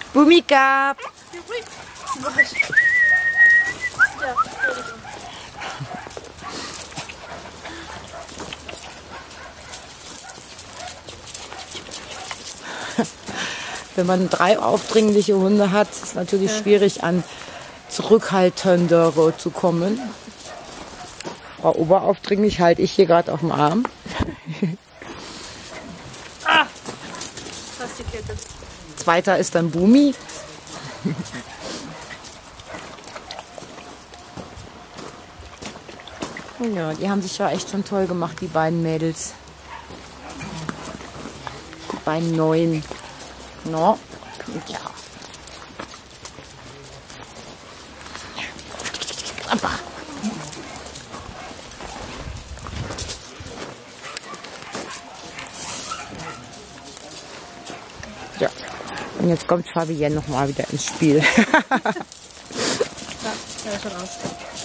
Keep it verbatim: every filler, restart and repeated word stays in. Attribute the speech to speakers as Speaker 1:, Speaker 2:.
Speaker 1: Bumika! Wenn man drei aufdringliche Hunde hat, ist es natürlich ja. schwierig, an zurückhaltendere zu kommen. Frau Oberaufdringlich halte ich hier gerade auf dem Arm.
Speaker 2: Ah! Das ist die Kette.
Speaker 1: Zweiter ist dann Bumi. Ja, die haben sich ja echt schon toll gemacht, die beiden Mädels. Die beiden Neuen. No? Ja. Ja. Und jetzt kommt Fabienne noch mal wieder ins Spiel.
Speaker 2: Ja, der ist schon raus.